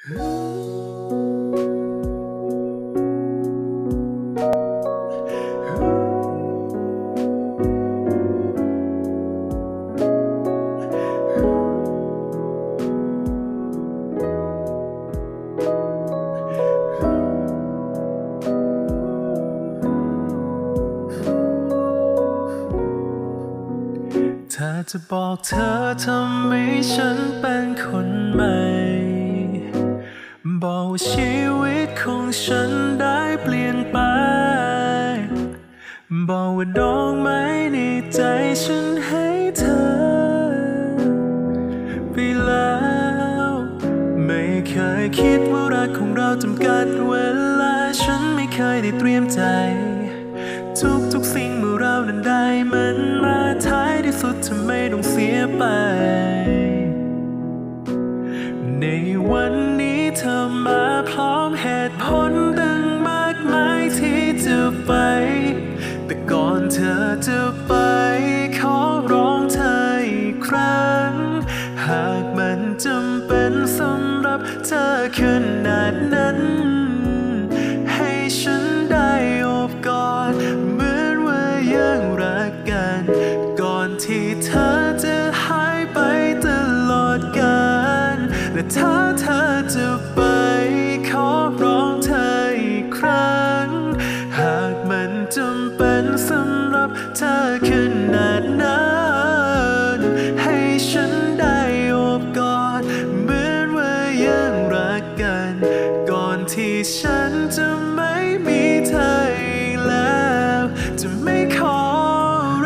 ถ้าจะบอกเธอทำให้ฉันเป็นคนใหม่บอกว่าชีวิตของฉันได้เปลี่ยนไปบอกว่าดอกไม้ในใจฉันให้เธอไปแล้วไม่เคยคิดว่ารักของเราจำกัดเวลาฉันไม่เคยได้เตรียมใจทุกสิ่งเมื่อเรานั้นได้มันมาท้ายที่สุดเธอไม่ต้องเสียไปในวันนี้เธอมาพร้อมเหตุผลตั้งมากมายที่จะไปแต่ก่อนเธอจะไปขอร้องเธออีกครั้งหากมันจำเป็นสำหรับเธอขนาดนั้นให้ฉันได้โอบกอดเหมือนว่ายังรักกันก่อนที่เธอจะหายไปตลอดกาลและถ้าเธอจะไปขอร้องเธออีกครั้งหากมันจำเป็นสำหรับเธอขนาดนั้นให้ฉันได้โอบกอดเหมือนว่ายังรักกันก่อนที่ฉันจะไม่มีเธออีกแล้วจะไม่ขออะไร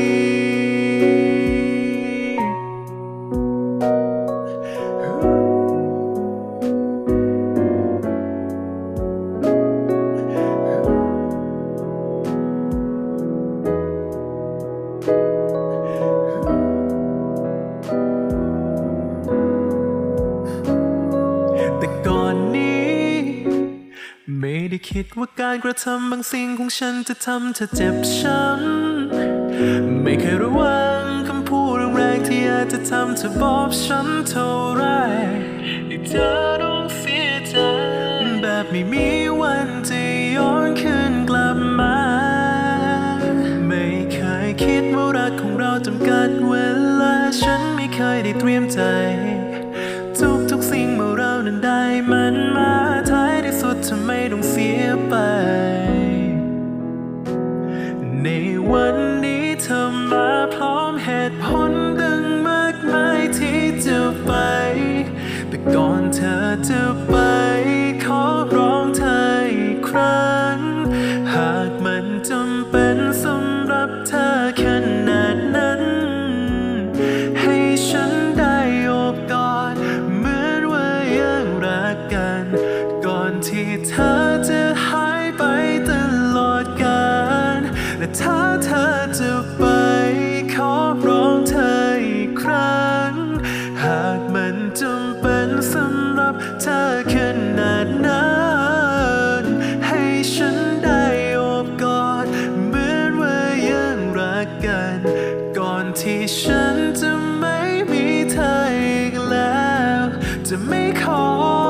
แต่ก่อนนี้ไม่ได้คิดว่าการกระทำบางสิ่งของฉันจะทำเธอเจ็บช้ำไม่เคยระวังคำพูดแรงๆที่อาจจะทำเธอบอบช้ำเท่าไรให้เธอต้องเสียใจแบบไม่มีวันจะย้อนคืนกลับมาไม่เคยคิดว่ารักของเราจำกัดเวลาฉันไม่เคยได้เตรียมใจทุกสิ่งเมื่อเรานั้นได้มันมาท้ายที่สุดเธอไม่ต้องเสียไปในวันนี้เธอมาพร้อมเหตุผลตั้งมากมายที่จะไปแต่ก่อนเธอจะไปขอร้องเธออีกครั้งหากมันจำเป็นสำหรับเธอขนาดนั้นให้ฉันได้โอบกอดเหมือนว่ายังรักกันก่อนที่เธอจะหายไปตลอดกาลและถ้าเธอจะไปขอร้องเธออีกครั้งหากมันจำเป็นสำหรับเธอขนาดนั้นให้ฉันได้โอบกอดเหมือนว่ายังรักกันก่อนที่ฉันจะไม่มีเธออีกแล้วจะไม่ขอ